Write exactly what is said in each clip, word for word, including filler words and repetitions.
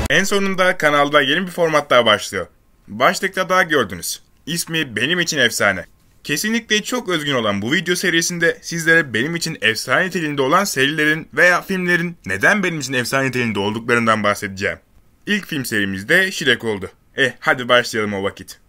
En sonunda kanalda yeni bir format daha başlıyor. Başlıkta daha gördünüz. İsmi benim için efsane. Kesinlikle çok özgün olan bu video serisinde sizlere benim için efsane niteliğinde olan serilerin veya filmlerin neden benim için efsane niteliğinde olduklarından bahsedeceğim. İlk film serimizde Shrek oldu. Eh hadi başlayalım o vakit.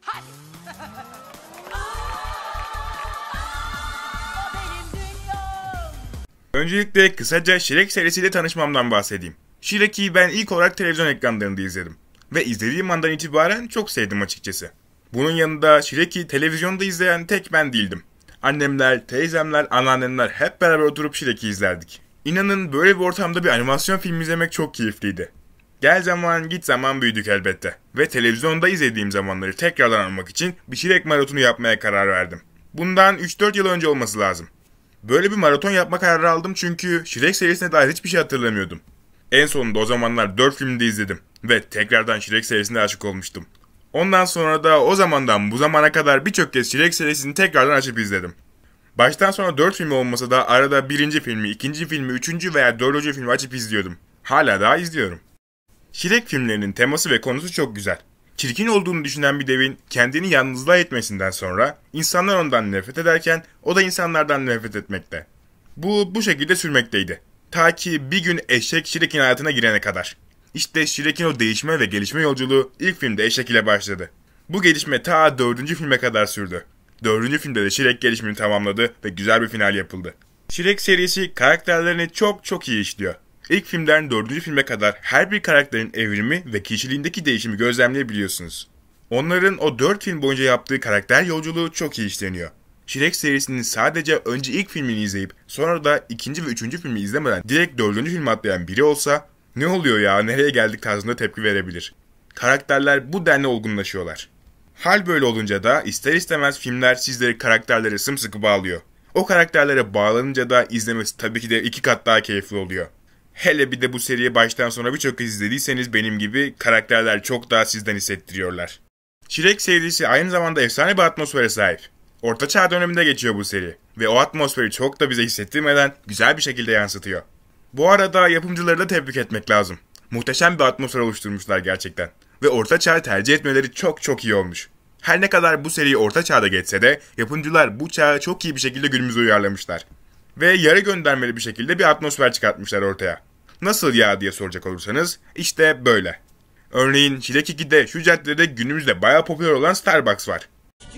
Öncelikle kısaca Shrek serisiyle tanışmamdan bahsedeyim. Shrek'i ben ilk olarak televizyon ekranlarında izledim. Ve izlediğim andan itibaren çok sevdim açıkçası. Bunun yanında Shrek'i televizyonda izleyen tek ben değildim. Annemler, teyzemler, anneannemler hep beraber oturup Shrek'i izlerdik. İnanın böyle bir ortamda bir animasyon film izlemek çok keyifliydi. Gel zaman git zaman büyüdük elbette. Ve televizyonda izlediğim zamanları tekrardan almak için bir Shrek maratonu yapmaya karar verdim. Bundan üç dört yıl önce olması lazım. Böyle bir maraton yapma kararı aldım çünkü Shrek serisine dair hiçbir şey hatırlamıyordum. En sonunda o zamanlar dört filmde izledim ve tekrardan Shrek serisine aşık olmuştum. Ondan sonra da o zamandan bu zamana kadar birçok kez Shrek serisini tekrardan açıp izledim. Baştan sona dört filmi olmasa da arada birinci filmi, ikinci filmi, üçüncü veya dördüncü filmi açıp izliyordum. Hala daha izliyorum. Shrek filmlerinin teması ve konusu çok güzel. Çirkin olduğunu düşünen bir devin kendini yalnızlığa etmesinden sonra insanlar ondan nefret ederken o da insanlardan nefret etmekte. Bu bu şekilde sürmekteydi. Ta ki bir gün eşek Shrek'in hayatına girene kadar. İşte Shrek'in o değişme ve gelişme yolculuğu ilk filmde eşek ile başladı. Bu gelişme ta dördüncü filme kadar sürdü. Dördüncü filmde de Shrek gelişimini tamamladı ve güzel bir final yapıldı. Shrek serisi karakterlerini çok çok iyi işliyor. İlk filmden dördüncü filme kadar her bir karakterin evrimi ve kişiliğindeki değişimi gözlemleyebiliyorsunuz. Onların o dört film boyunca yaptığı karakter yolculuğu çok iyi işleniyor. Shrek serisinin sadece önce ilk filmini izleyip sonra da ikinci ve üçüncü filmi izlemeden direkt dördüncü filme atlayan biri olsa ne oluyor ya nereye geldik tarzında tepki verebilir. Karakterler bu denli olgunlaşıyorlar. Hal böyle olunca da ister istemez filmler sizleri karakterlere sımsıkı bağlıyor. O karakterlere bağlanınca da izlemesi tabii ki de iki kat daha keyifli oluyor. Hele bir de bu seriyi baştan sona birçok kez izlediyseniz benim gibi karakterler çok daha sizden hissettiriyorlar. Shrek serisi aynı zamanda efsane bir atmosfere sahip. Orta Çağ döneminde geçiyor bu seri ve o atmosferi çok da bize hissettirmeden güzel bir şekilde yansıtıyor. Bu arada yapımcıları da tebrik etmek lazım. Muhteşem bir atmosfer oluşturmuşlar gerçekten. Ve Orta Çağ'ı tercih etmeleri çok çok iyi olmuş. Her ne kadar bu seri Orta Çağ'da geçse de yapımcılar bu çağı çok iyi bir şekilde günümüze uyarlamışlar. Ve yarı göndermeli bir şekilde bir atmosfer çıkartmışlar ortaya. Nasıl ya diye soracak olursanız işte böyle. Örneğin Shrek iki'de şu caddede günümüzde bayağı popüler olan Starbucks var.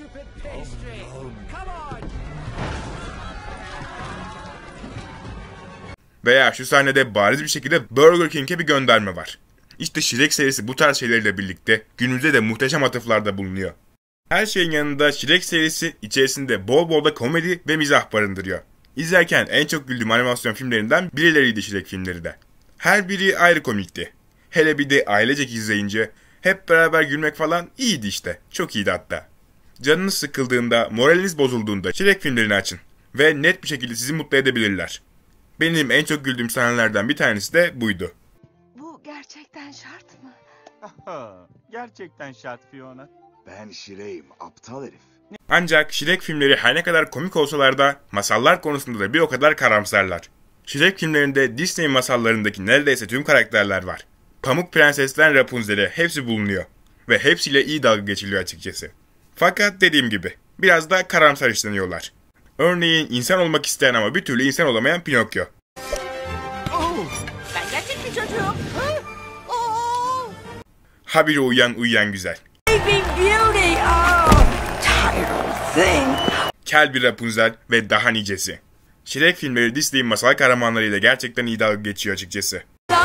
Veya şu sahnede bariz bir şekilde Burger King'e bir gönderme var. İşte Shrek serisi bu tarz şeylerle birlikte günümüzde de muhteşem atıflarda bulunuyor. Her şeyin yanında Shrek serisi içerisinde bol bol da komedi ve mizah barındırıyor. İzlerken en çok güldüğüm animasyon filmlerinden birileriydi Shrek filmleri de. Her biri ayrı komikti. Hele bir de ailecek izleyince hep beraber gülmek falan iyiydi işte. Çok iyiydi hatta. Canınız sıkıldığında, moraliniz bozulduğunda Shrek filmlerini açın. Ve net bir şekilde sizi mutlu edebilirler. Benim en çok güldüğüm sahnelerden bir tanesi de buydu. Bu gerçekten şart mı? Gerçekten şart Fiona. Ben Shrek'im, aptal herif. Ancak Shrek filmleri her ne kadar komik olsalar da masallar konusunda da bir o kadar karamsarlar. Shrek filmlerinde Disney masallarındaki neredeyse tüm karakterler var. Pamuk Prenses'ten Rapunzel'e hepsi bulunuyor. Ve hepsiyle iyi dalga geçiliyor açıkçası. Fakat dediğim gibi biraz da karamsar işleniyorlar. Örneğin insan olmak isteyen ama bir türlü insan olamayan Pinokyo. Oh, ben gerçek bir çocuğum. Oh. Habire uyuyan uyuyan güzel. Sleeping Beauty. Oh, tired thing. Kel bir Rapunzel ve daha nicesi. Shrek filmleri Disney'in masal kahramanlarıyla gerçekten iyi dalga geçiyor açıkçası.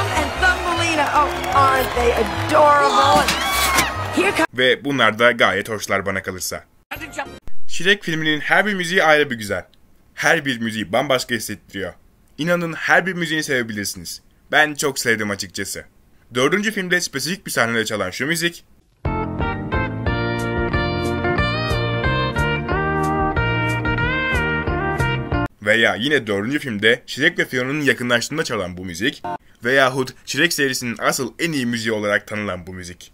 Ve bunlar da gayet hoşlar bana kalırsa. Shrek filminin her bir müziği ayrı bir güzel. Her bir müziği bambaşka hissettiriyor. İnanın her bir müziğini sevebilirsiniz. Ben çok sevdim açıkçası. Dördüncü filmde spesifik bir sahnede çalan şu müzik... Veya yine dördüncü filmde Shrek ve Fiona'nın yakınlaştığında çalan bu müzik... Veyahut Shrek serisinin asıl en iyi müziği olarak tanınan bu müzik.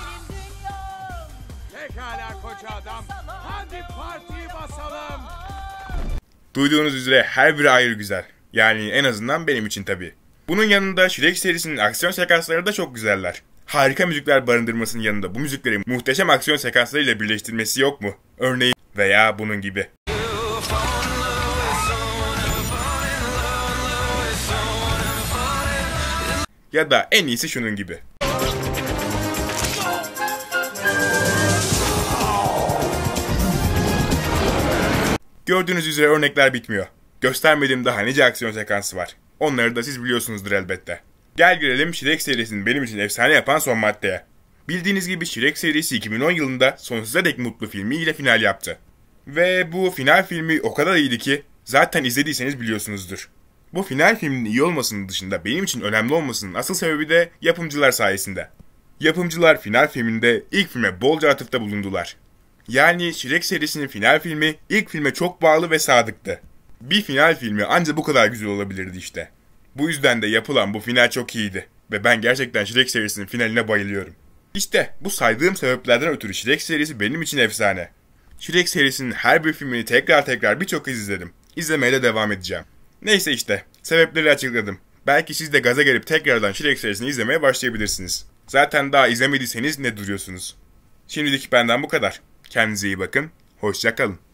Pekala koca adam. Hadi partiyi basalım. Duyduğunuz üzere her biri ayrı güzel. Yani en azından benim için tabii. Bunun yanında Shrek serisinin aksiyon sekansları da çok güzeller. Harika müzikler barındırmasının yanında bu müzikleri muhteşem aksiyon sekanslarıyla birleştirmesi yok mu? Örneğin veya bunun gibi. Ya da en iyisi şunun gibi. Gördüğünüz üzere örnekler bitmiyor. Göstermediğim daha nice aksiyon sekansı var. Onları da siz biliyorsunuzdur elbette. Gel gelelim Shrek serisinin benim için efsane yapan son maddeye. Bildiğiniz gibi Shrek serisi iki bin on yılında sonsuza dek mutlu filmiyle final yaptı. Ve bu final filmi o kadar iyiydi ki zaten izlediyseniz biliyorsunuzdur. Bu final filminin iyi olmasının dışında benim için önemli olmasının asıl sebebi de yapımcılar sayesinde. Yapımcılar final filminde ilk filme bolca atıfta bulundular. Yani Shrek serisinin final filmi ilk filme çok bağlı ve sadıktı. Bir final filmi ancak bu kadar güzel olabilirdi işte. Bu yüzden de yapılan bu final çok iyiydi. Ve ben gerçekten Shrek serisinin finaline bayılıyorum. İşte bu saydığım sebeplerden ötürü Shrek serisi benim için efsane. Shrek serisinin her bir filmini tekrar tekrar birçok kez izledim. İzlemeye de devam edeceğim. Neyse işte, sebepleri açıkladım. Belki siz de gaza gelip tekrardan Shrek serisini izlemeye başlayabilirsiniz. Zaten daha izlemediyseniz ne duruyorsunuz? Şimdilik benden bu kadar. Kendinize iyi bakın, hoşça kalın.